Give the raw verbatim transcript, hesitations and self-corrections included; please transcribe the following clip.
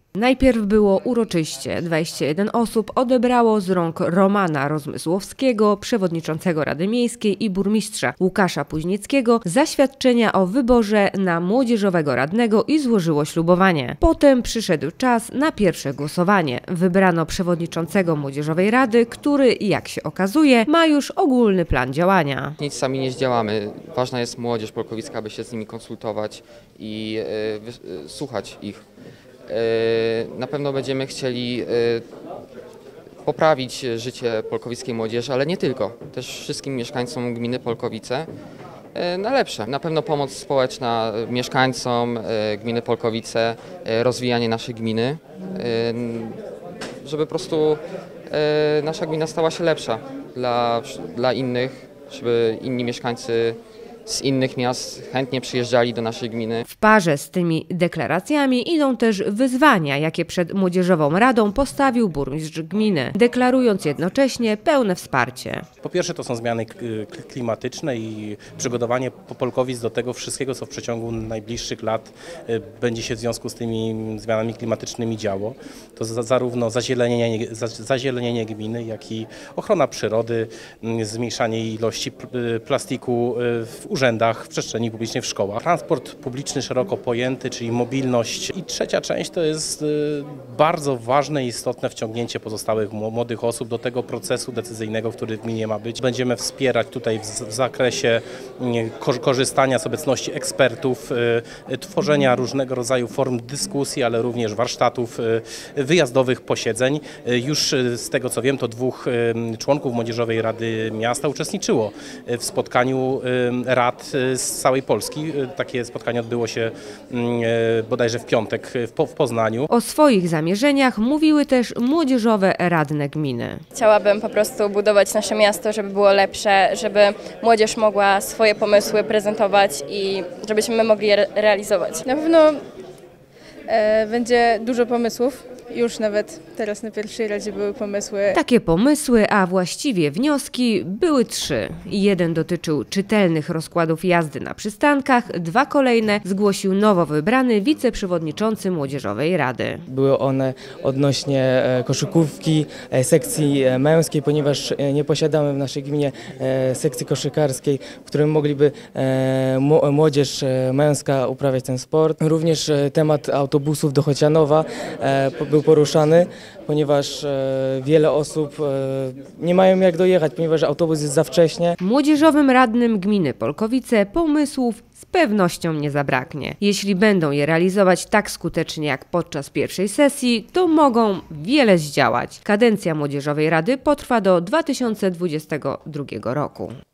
Najpierw było uroczyście. dwadzieścia jeden osób odebrało z rąk Romana Rozmysłowskiego, przewodniczącego Rady Miejskiej, i burmistrza Łukasza Puźnieckiego zaświadczenia o wyborze na młodzieżowego radnego i złożyło ślubowanie. Potem przyszedł czas na pierwsze głosowanie. Wybrano przewodniczącego Młodzieżowej Rady, który, jak się okazuje, ma już ogólny plan działania. Nic sami nie zdziałamy. Ważna jest młodzież polkowicka, aby się z nimi konsultować i y, słuchać ich. Na pewno będziemy chcieli poprawić życie polkowickiej młodzieży, ale nie tylko, też wszystkim mieszkańcom gminy Polkowice na lepsze. Na pewno pomoc społeczna mieszkańcom gminy Polkowice, rozwijanie naszej gminy, żeby po prostu nasza gmina stała się lepsza dla, dla innych, żeby inni mieszkańcy z innych miast chętnie przyjeżdżali do naszej gminy. W parze z tymi deklaracjami idą też wyzwania, jakie przed Młodzieżową Radą postawił burmistrz gminy, deklarując jednocześnie pełne wsparcie. Po pierwsze to są zmiany klimatyczne i przygotowanie Polkowic do tego wszystkiego, co w przeciągu najbliższych lat będzie się w związku z tymi zmianami klimatycznymi działo. To zarówno zazielenienie, zazielenienie gminy, jak i ochrona przyrody, zmniejszanie ilości plastiku w urzędach, w przestrzeni publicznej, w szkołach. Transport publiczny szeroko pojęty, czyli mobilność. I trzecia część to jest bardzo ważne i istotne wciągnięcie pozostałych młodych osób do tego procesu decyzyjnego, który w gminie ma być. Będziemy wspierać tutaj w zakresie korzystania z obecności ekspertów, tworzenia różnego rodzaju form dyskusji, ale również warsztatów, wyjazdowych posiedzeń. Już z tego co wiem, to dwóch członków Młodzieżowej Rady Miasta uczestniczyło w spotkaniu rad z całej Polski. Takie spotkanie odbyło się bodajże w piątek w Poznaniu. O swoich zamierzeniach mówiły też młodzieżowe radne gminy. Chciałabym po prostu budować nasze miasto, żeby było lepsze, żeby młodzież mogła swoje pomysły prezentować i żebyśmy mogli je realizować. Na pewno e, będzie dużo pomysłów. Już nawet teraz na pierwszej radzie były pomysły. Takie pomysły, a właściwie wnioski, były trzy. Jeden dotyczył czytelnych rozkładów jazdy na przystankach, dwa kolejne zgłosił nowo wybrany wiceprzewodniczący Młodzieżowej Rady. Były one odnośnie koszykówki, sekcji męskiej, ponieważ nie posiadamy w naszej gminie sekcji koszykarskiej, w którym mogliby młodzież męska uprawiać ten sport. Również temat autobusów do Chocianowa był poruszany, ponieważ e, wiele osób e, nie mają jak dojechać, ponieważ autobus jest za wcześnie. Młodzieżowym radnym gminy Polkowice pomysłów z pewnością nie zabraknie. Jeśli będą je realizować tak skutecznie jak podczas pierwszej sesji, to mogą wiele zdziałać. Kadencja Młodzieżowej Rady potrwa do dwa tysiące dwudziestego drugiego roku.